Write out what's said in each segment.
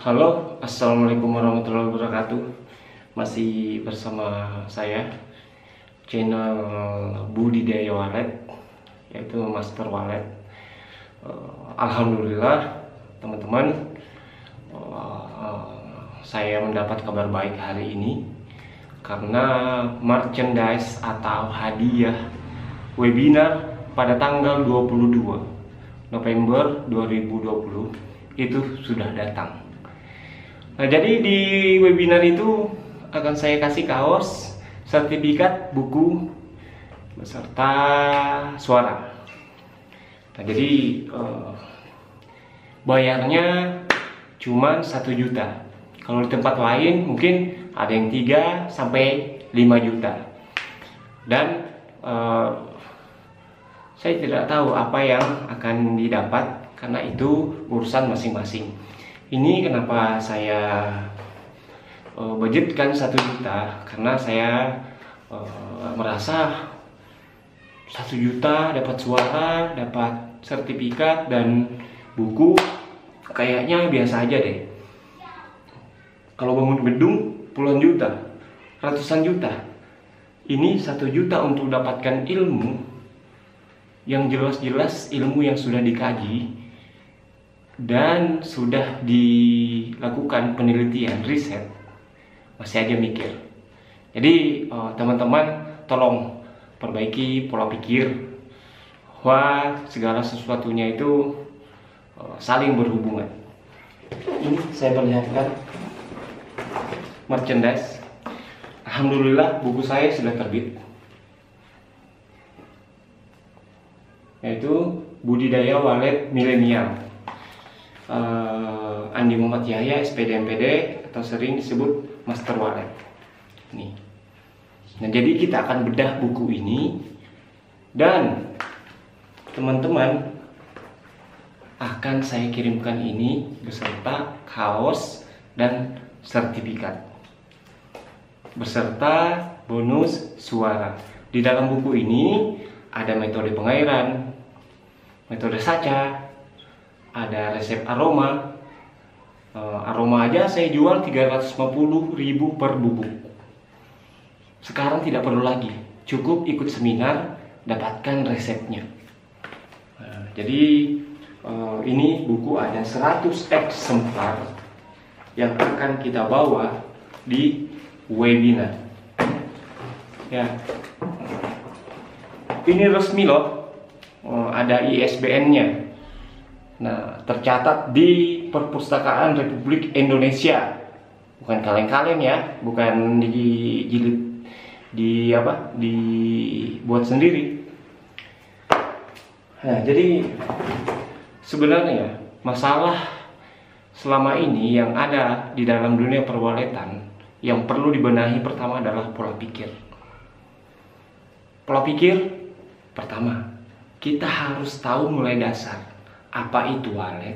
Halo, assalamualaikum warahmatullahi wabarakatuh. Masih bersama saya, channel Budidaya Walet, yaitu Master Walet. Alhamdulillah, teman-teman, saya mendapat kabar baik hari ini karena merchandise atau hadiah webinar pada tanggal 22 November 2020 itu sudah datang. Nah, jadi di webinar itu akan saya kasih kaos, sertifikat, buku, beserta suara. Nah, jadi bayarnya cuma 1 juta. Kalau di tempat lain mungkin ada yang 3 sampai 5 juta. Dan saya tidak tahu apa yang akan didapat karena itu urusan masing-masing. Ini kenapa saya budgetkan 1 juta, karena saya merasa 1 juta dapat suara, dapat sertifikat dan buku kayaknya biasa aja deh. Kalau bangun gedung puluhan juta, ratusan juta. Ini 1 juta untuk dapatkan ilmu yang jelas-jelas ilmu yang sudah dikaji dan sudah dilakukan penelitian riset, masih aja mikir. Jadi teman-teman tolong perbaiki pola pikir bahwa segala sesuatunya itu saling berhubungan. Ini saya perlihatkan merchandise. Alhamdulillah buku saya sudah terbit, yaitu Budidaya Walet Milenial. Andi Muhammad Yahya, SPD MPD, atau sering disebut Master Walet. Nih. Nah, jadi kita akan bedah buku ini dan teman-teman akan saya kirimkan ini beserta kaos dan sertifikat beserta bonus suara. Di dalam buku ini ada metode pengairan, metode saca, ada resep aroma. Aroma aja saya jual 350.000 per bubuk. Sekarang tidak perlu lagi, cukup ikut seminar, dapatkan resepnya. Jadi ini buku ada 100 eksemplar yang akan kita bawa di webinar. Ya, ini resmi loh, ada ISBN-nya. Nah, tercatat di Perpustakaan Republik Indonesia, bukan kaleng-kaleng ya, bukan dijilid, dibuat sendiri. Nah, jadi sebenarnya masalah selama ini yang ada di dalam dunia perwaletan yang perlu dibenahi pertama adalah pola pikir. Pola pikir pertama, kita harus tahu mulai dasar apa itu walet,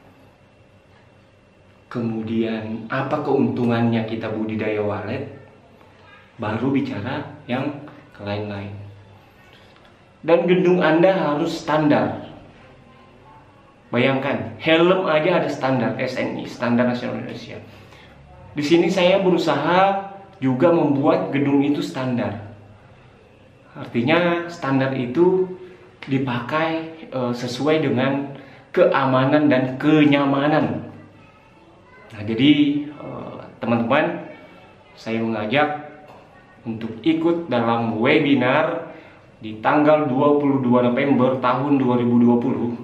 kemudian apa keuntungannya kita budidaya walet, baru bicara yang lain-lain. Dan gedung Anda harus standar. Bayangkan, helm aja ada standar SNI, Standar Nasional Indonesia. Di sini saya berusaha juga membuat gedung itu standar. Artinya standar itu dipakai sesuai dengan keamanan dan kenyamanan. Nah, jadi teman-teman, saya mengajak untuk ikut dalam webinar di tanggal 22 November tahun 2020.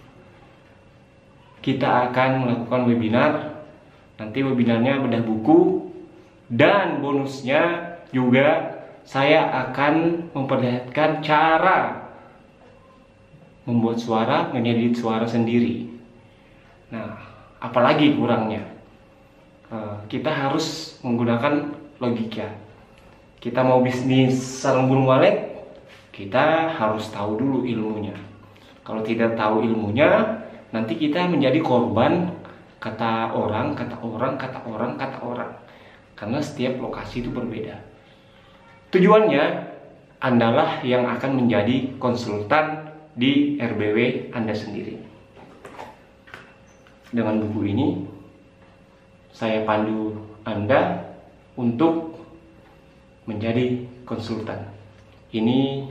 Kita akan melakukan webinar. Nanti webinarnya bedah buku, dan bonusnya juga saya akan memperlihatkan cara membuat suara, mengedit suara sendiri. Nah, apalagi kurangnya? Kita harus menggunakan logika. Kita mau bisnis sarang burung walet, kita harus tahu dulu ilmunya. Kalau tidak tahu ilmunya, nanti kita menjadi korban kata orang. Karena setiap lokasi itu berbeda. Tujuannya, Andalah yang akan menjadi konsultan di RBW Anda sendiri. Dengan buku ini saya pandu Anda untuk menjadi konsultan. Ini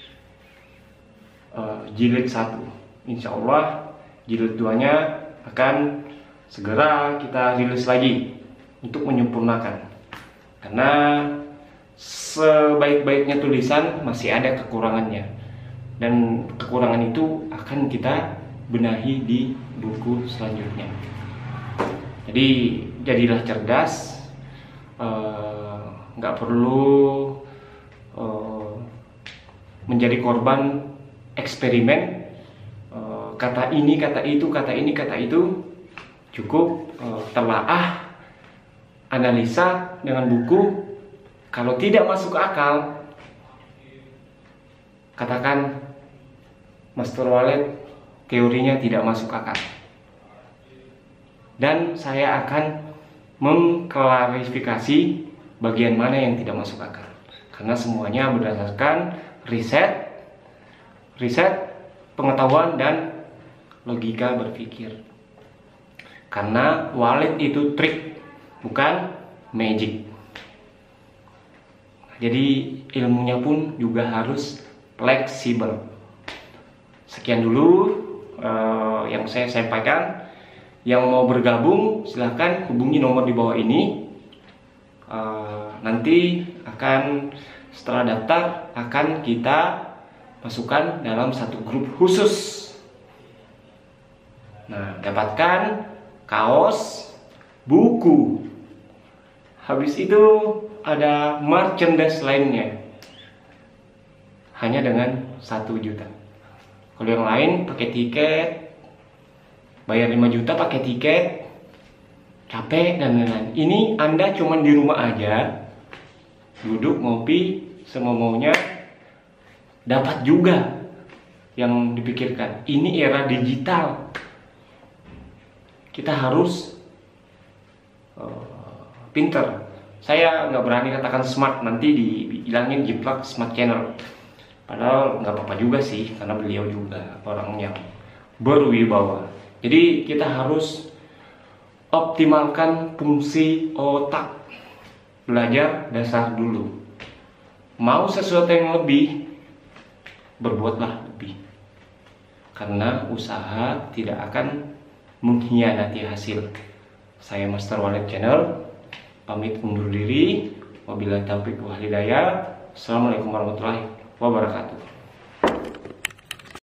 jilid 1. Insya Allah jilid 2-nya akan segera kita rilis lagi untuk menyempurnakan. Karena sebaik-baiknya tulisan masih ada kekurangannya, dan kekurangan itu akan kita benahi di buku selanjutnya. Jadi jadilah cerdas, nggak perlu menjadi korban eksperimen, kata ini, kata itu, kata ini, kata itu. Cukup telaah, analisa dengan buku. Kalau tidak masuk akal, katakan Master Walid teorinya tidak masuk akal, dan saya akan mengklarifikasi bagian mana yang tidak masuk akal, karena semuanya berdasarkan riset, pengetahuan, dan logika berpikir. Karena Walid itu trik, bukan magic. Jadi ilmunya pun juga harus fleksibel. Sekian dulu yang saya sampaikan. Yang mau bergabung silahkan hubungi nomor di bawah ini. Nanti akan setelah daftar akan kita masukkan dalam satu grup khusus. Nah, dapatkan kaos, buku. Habis itu ada merchandise lainnya. Hanya dengan 1 juta. Kalau yang lain pakai tiket, bayar 5 juta pakai tiket, capek dan lain-lain. Ini Anda cuman di rumah aja, duduk ngopi semau-maunya, dapat juga yang dipikirkan. Ini era digital, kita harus pinter. Saya nggak berani katakan smart, nanti dibilangin jiplak smart channel. Padahal nggak apa-apa juga sih, karena beliau juga orang yang berwibawa. Jadi kita harus optimalkan fungsi otak. Belajar dasar dulu. Mau sesuatu yang lebih, berbuatlah lebih. Karena usaha tidak akan mengkhianati hasil. Saya Master Walid Channel pamit undur diri. Wabillahi taufiq wal hidayah. Assalamualaikum warahmatullahi wabarakatuh.